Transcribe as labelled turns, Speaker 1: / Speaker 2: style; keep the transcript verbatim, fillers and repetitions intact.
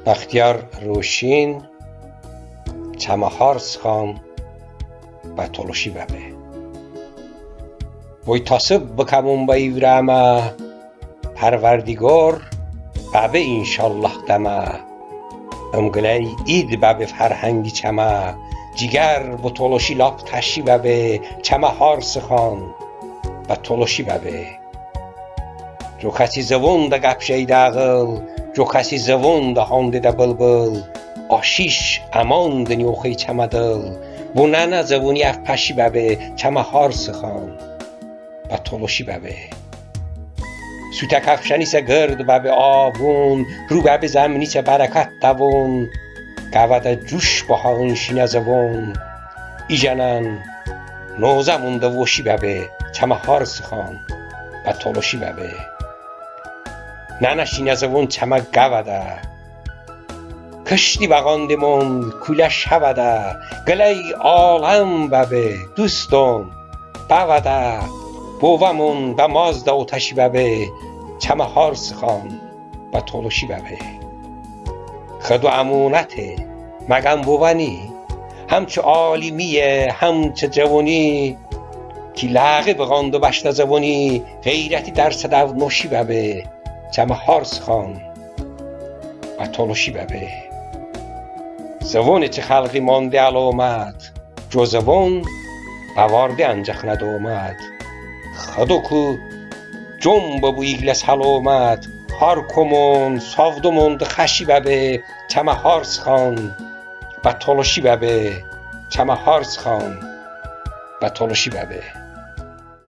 Speaker 1: بختیار روشین چمهارس خان و تولوشی ببه وی تاسب بکمون با ایورمه پروردگار ببه انشالله دمه امگلی اید ببه فرهنگی چمه جیگر با تولوشی لاب تشی ببه چمهارس خان و تولوشی ببه جو کسی زبون ده گپ شیده اغل جو کسی زبون ده هانده ده بلبل آشیش امان ده نیوخی چمه دل بو نه زبونی اف پشی ببه چمهارس خان و تولوشی ببه سوتک افشنی سه گرد ببه آوون رو ببه زمینی چه برکت دوون گوده جوش با هاونشین زبون ایجنن نوزمون ده وشی ببه چمهارس خان و تولوشی ببه ننشین زبون چمه گوده کشتی بغانده من کولش هوده گلی عالم ببه دوستم بوده بوامون و مازده اوتشی ببه چمهارس خان و تولوشی ببه خدو امونته مگم بوانی همچه عالمیه همچه جوانی کی لغه بغاند و بشت زبونی غیرتی در صدو نوشی ببه چمهارس خان و تولوشی ببه زبون چه خلقی مانده علامت جو زبون بوارده انجخ ندومد خدو کو جنب بو ایگلس حلومت هار کمون سافدومون ده خشی ببه چمهارس خان و تولوشی ببه چمهارس خان و تولوشی ببه